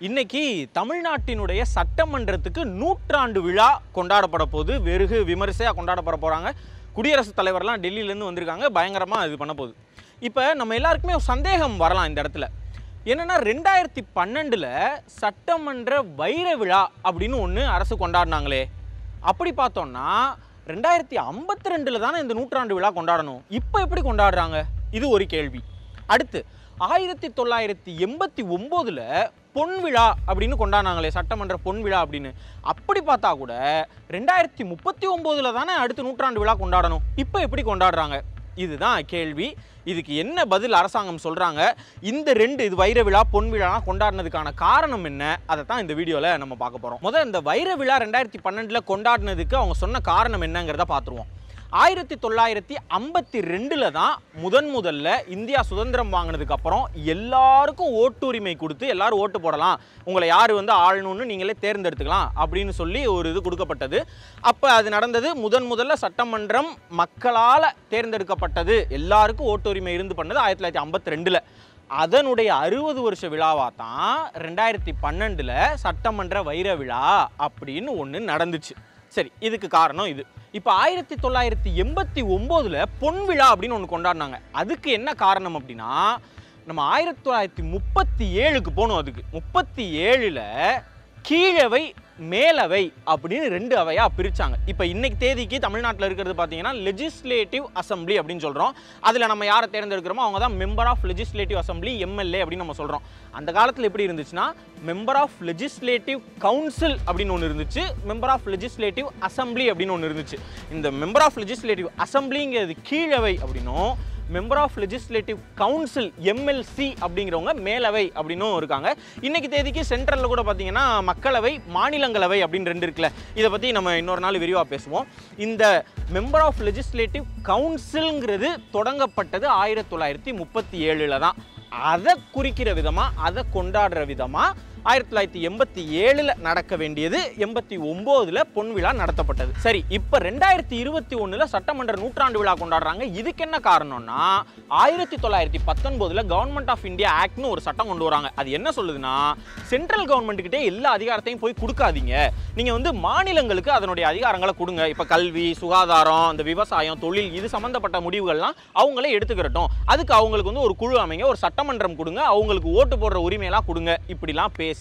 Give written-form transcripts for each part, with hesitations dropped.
இன்னைக்கு தமிழ்நாட்டினுடைய சட்டமன்றத்துக்கு 100ஆண்டு விழா கொண்டாடப்பட போகுது. வெகு விமரிசையாக கொண்டாடப்பட போகிறாங்க. குடியரசுத் தலைவர்லாம் டெல்லியிலேருந்து வந்திருக்காங்க. பயங்கரமாக இது பண்ண போகுது. இப்போ நம்ம எல்லாருக்குமே ஒரு சந்தேகம் வரலாம் இந்த இடத்துல. என்னென்னா 2012 சட்டமன்ற வைர விழா அப்படின்னு ஒன்று அரசு கொண்டாடினாங்களே. அப்படி பார்த்தோன்னா 2052 தானே இந்த 100ஆண்டு விழா கொண்டாடணும். இப்போ எப்படி கொண்டாடுறாங்க? இது ஒரு கேள்வி. அடுத்து 1989 பொன் விழா அப்படின்னு கொண்டாடினாங்களே, சட்டமன்ற பொன் விழா அப்படின்னு. அப்படி பார்த்தா கூட 2039 தானே அடுத்த 100ஆண்டு விழா கொண்டாடணும். இப்போ எப்படி கொண்டாடுறாங்க? இதுதான் கேள்வி. இதுக்கு என்ன பதில் அரசாங்கம் சொல்கிறாங்க? இந்த இது வைர விழா பொன் விழாலாம் கொண்டாடினதுக்கான காரணம் என்ன? அதை தான் இந்த வீடியோவில் நம்ம பார்க்க போகிறோம். முதல் இந்த வைர விழா 2012 கொண்டாடினதுக்கு அவங்க சொன்ன காரணம் என்னங்கிறத பார்த்துருவோம். 1952 தான் முதல்ல இந்தியா சுதந்திரம் வாங்கினதுக்கு அப்புறம் எல்லாருக்கும் ஓட்டுரிமை கொடுத்து எல்லாரும் ஓட்டு போடலாம், உங்களை யார் ஆளணும்னு நீங்களே தேர்ந்தெடுத்துக்கலாம் அப்படின்னு சொல்லி ஒரு இது கொடுக்கப்பட்டது. அப்போ அது நடந்தது. முதல்ல சட்டமன்றம் மக்களால் தேர்ந்தெடுக்கப்பட்டது, எல்லாருக்கும் ஓட்டுரிமை இருந்து பண்ணது 1952. அதனுடைய 60 வருஷ விழாவாக தான் 2012 சட்டமன்ற வைர விழா அப்படின்னு ஒன்று நடந்துச்சு. சரி, இதுக்கு காரணம் இது. இப்போ 1989 பொன் விழா அப்படின்னு ஒன்று கொண்டாடினாங்க. அதுக்கு என்ன காரணம் அப்படின்னா, நம்ம 1937க்கு போகணும். அதுக்கு 37 கீழவை மேலவை அப்படின்னு 2 அவையாக பிரித்தாங்க. இப்போ இன்னைக்கு தேதிக்கு தமிழ்நாட்டில் இருக்கிறது பார்த்தீங்கன்னா லெஜிஸ்லேட்டிவ் அசம்பிளி அப்படின்னு சொல்கிறோம். அதில் நம்ம யாரை தேர்ந்தெடுக்கிறோமோ அவங்க தான் member of legislative assembly, MLA அப்படின்னு நம்ம சொல்கிறோம். அந்த காலத்தில் எப்படி இருந்துச்சுன்னா மெம்பர் ஆஃப் லெஜிஸ்லேட்டிவ் கவுன்சில் அப்படின்னு ஒன்று இருந்துச்சு, மெம்பர் ஆஃப் லெஜிஸ்லேட்டிவ் அசம்பிளி அப்படின்னு ஒன்று இருந்துச்சு. இந்த மெம்பர் ஆஃப் லெஜிஸ்லேட்டிவ் அசம்பிளிங்கிறது கீழவை அப்படின்னும், member of legislative council MLC அப்படிங்கிறவங்க மேலவை அப்படின்னும் இருக்காங்க. இன்னைக்கு தேதிக்கு சென்ட்ரலில் கூட பார்த்தீங்கன்னா மக்களவை, மாநிலங்களவை அப்படின்னு 2 இருக்குல்ல. இதை பற்றி நம்ம இன்னொரு நாள் விரிவாக பேசுவோம். இந்த மெம்பர் ஆஃப் லெஜிஸ்லேட்டிவ் கவுன்சில்ங்கிறது தொடங்கப்பட்டது 1937 தான். அதை குறிக்கிற விதமாக, அதை கொண்டாடுற விதமாக 1987 நடக்க வேண்டியது 89 பொன் விழா நடத்தப்பட்டது. சரி, இப்போ 2021 சட்டமன்ற 100ஆண்டு விழா கொண்டாடுறாங்க. இதுக்கு என்ன காரணம்னா 1919 கவர்மெண்ட் ஆஃப் இந்தியா ஆக்ட்னு ஒரு சட்டம் கொண்டு வராங்க. அது என்ன சொல்லுதுன்னா, சென்ட்ரல் கவர்மெண்ட்டுக்கிட்டே எல்லா அதிகாரத்தையும் போய் கொடுக்காதீங்க, நீங்கள் மாநிலங்களுக்கு அதனுடைய அதிகாரங்களை கொடுங்க. இப்போ கல்வி, சுகாதாரம், இந்த விவசாயம், தொழில், இது சம்மந்தப்பட்ட முடிவுகள்லாம் அவங்களே எடுத்துக்கிறட்டும். அதுக்கு அவங்களுக்கு ஒரு குழு அமைங்க, ஒரு சட்டமன்றம் கொடுங்க, அவங்களுக்கு ஓட்டு போடுற உரிமையெல்லாம் கொடுங்க. இப்படிலாம் பேசி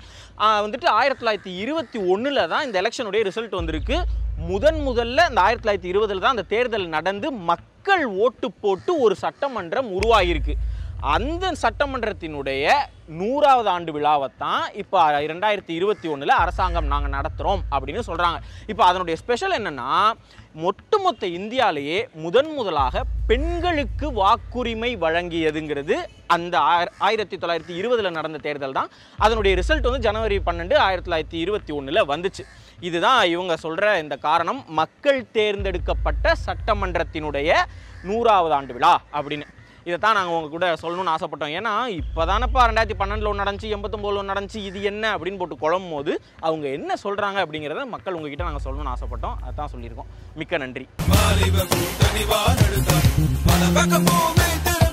1921 தான் இந்த எலெக்ஷனுடைய ரிசல்ட் வந்திருக்கு. முதல்ல இந்த 1920 தான் அந்த தேர்தல் நடந்து மக்கள் ஓட்டு போட்டு ஒரு சட்டமன்றம் உருவாகியிருக்கு. அந்த சட்டமன்றத்தினுடைய 100வது ஆண்டு விழாவை தான் இப்போ 2021 அரசாங்கம் நாங்கள் நடத்துகிறோம் அப்படின்னு சொல்கிறாங்க. இப்போ அதனுடைய ஸ்பெஷல் என்னென்னா, ஒட்டுமொத்த இந்தியாவிலேயே முதலாக பெண்களுக்கு வாக்குரிமை வழங்கியதுங்கிறது அந்த 1920 நடந்த தேர்தல் தான். அதனுடைய ரிசல்ட் ஜனவரி 12, 1921 வந்துச்சு. இதுதான் இவங்க சொல்கிற இந்த காரணம், மக்கள் தேர்ந்தெடுக்கப்பட்ட சட்டமன்றத்தினுடைய 100வது ஆண்டு விழா அப்படின்னு. இதைத்தான் நாங்கள் உங்கள் கூட சொல்லணும்னு ஆசைப்பட்டோம். ஏன்னா இப்போ தானப்பா 2012 நடந்துச்சு, 89 நடந்துச்சு, இது என்ன அப்படின்னு போட்டு குழம்பும் போது அவங்க என்ன சொல்கிறாங்க அப்படிங்கிறத மக்கள் உங்ககிட்ட நாங்கள் சொல்லணும்னு ஆசைப்பட்டோம். அதான் சொல்லியிருக்கோம். மிக்க நன்றி.